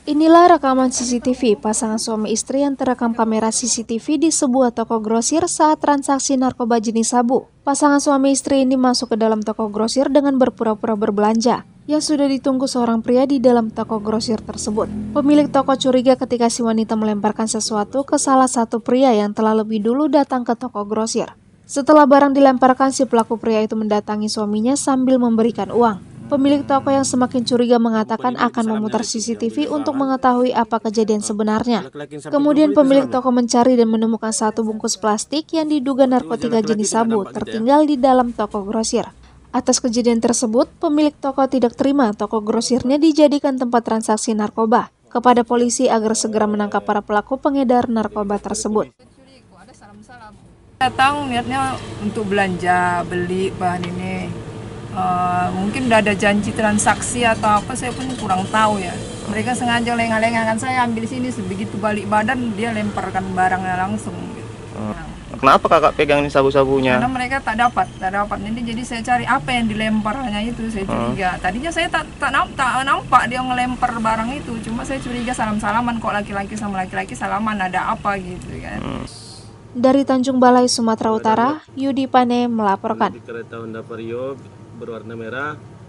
Inilah rekaman CCTV pasangan suami istri yang terekam kamera CCTV di sebuah toko grosir saat transaksi narkoba jenis sabu. Pasangan suami istri ini masuk ke dalam toko grosir dengan berpura-pura berbelanja yang sudah ditunggu seorang pria di dalam toko grosir tersebut. Pemilik toko curiga ketika si wanita melemparkan sesuatu ke salah satu pria yang telah lebih dulu datang ke toko grosir. Setelah barang dilemparkan, si pelaku pria itu mendatangi suaminya sambil memberikan uang. Pemilik toko yang semakin curiga mengatakan akan memutar CCTV untuk mengetahui apa kejadian sebenarnya. Kemudian pemilik toko mencari dan menemukan satu bungkus plastik yang diduga narkotika jenis sabu tertinggal di dalam toko grosir. Atas kejadian tersebut, pemilik toko tidak terima toko grosirnya dijadikan tempat transaksi narkoba kepada polisi agar segera menangkap para pelaku pengedar narkoba tersebut. Datang niatnya untuk belanja, beli bahan ini. Mungkin udah ada janji transaksi atau apa, saya pun kurang tahu ya. Mereka sengaja lengah-lengah kan, saya ambil sini, sebegitu balik badan dia lemparkan barangnya langsung gitu. Kenapa kakak pegang ini sabu-sabunya? Karena mereka tak dapat. Jadi saya cari apa yang dilemparnya itu, saya curiga. Tadinya saya tak nampak dia ngelempar barang itu, cuma saya curiga salam-salaman, kok laki-laki sama laki-laki salaman, ada apa gitu kan. Dari Tanjung Balai, Sumatera Utara, Yudi Pane melaporkan. Kereta Honda Vario berwarna merah